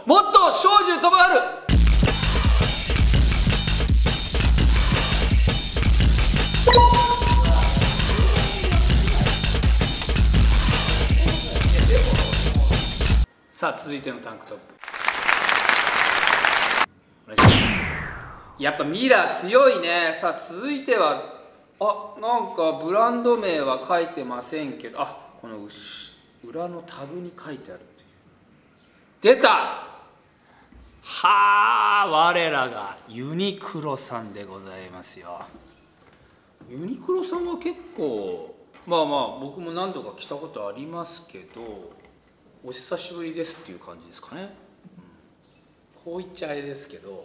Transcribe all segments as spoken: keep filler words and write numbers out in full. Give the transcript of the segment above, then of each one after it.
もっと小銃飛ばある。さあ続いてのタンクトップお願いします。やっぱミラー強いね。さあ続いては、あ、なんかブランド名は書いてませんけど、あ、この裏のタグに書いてあるっていう。出た。はあ、我らがユニクロさんでございますよ。ユニクロさんは結構まあまあ僕も何度か来たことありますけど、お久しぶりですっていう感じですかね、うん、こう言っちゃあれですけど、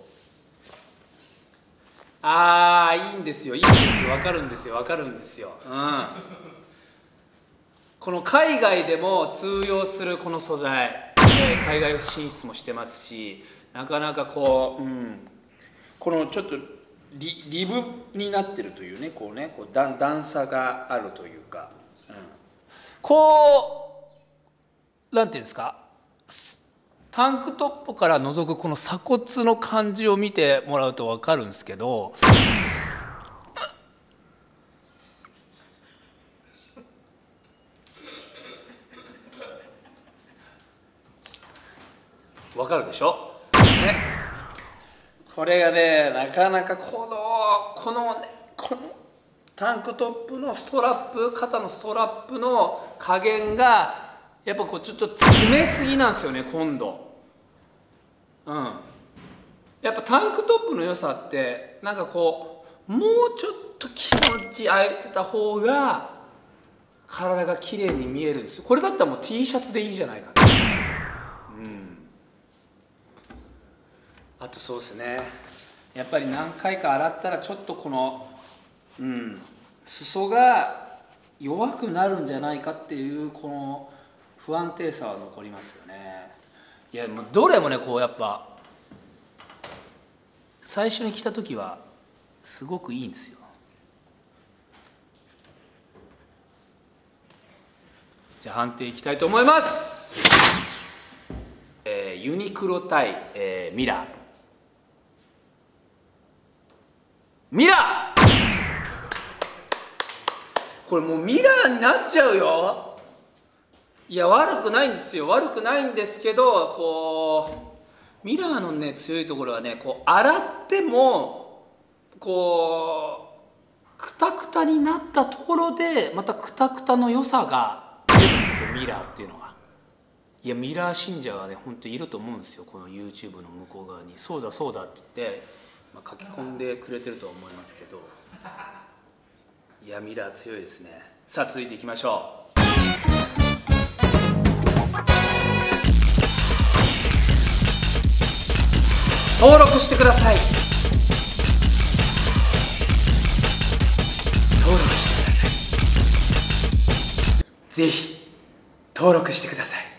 ああいいんですよ、いいんですよ、分かるんですよ、分かるんですよ、うん、この海外でも通用するこの素材、えー、海外進出もしてますし、なかなかこう、うん、このちょっと リ, リブになってるというね、こうね、こう段段差があるというか、うん、こうなんていうんですか、タンクトップから覗くこの鎖骨の感じを見てもらうと分かるんですけど、分かるでしょ、ね、これがね、なかなかこのこのね、このタンクトップのストラップ、肩のストラップの加減がやっぱこうちょっと詰めすぎなんですよね、今度。うん。やっぱタンクトップの良さってなんかこうもうちょっと気持ち空いてた方が体が綺麗に見えるんですよ。これだったらもう T シャツでいいじゃないかって。うん。あとそうですね。やっぱり何回か洗ったらちょっとこのうん裾が弱くなるんじゃないかっていうこの不安定さは残りますよね。いやもうどれもね、こうやっぱ最初に来た時はすごくいいんですよ。じゃあ判定いきたいと思います。えー、ユニクロ対、えー、ミラー。ミラー。これもうミラーになっちゃうよ。いや悪くないんですよ、悪くないんですけど、こうミラーのね強いところはね、こう洗ってもこうクタクタになったところでまたクタクタの良さが出るんですよ、ミラーっていうのは。いやミラー信者はね本当にいると思うんですよ、この YouTube の向こう側に。そうだそうだって言って、まあ、書き込んでくれてるとは思いますけど、いやミラー強いですね。さあ続いていきましょう。登録してください。登録してください。ぜひ登録してください。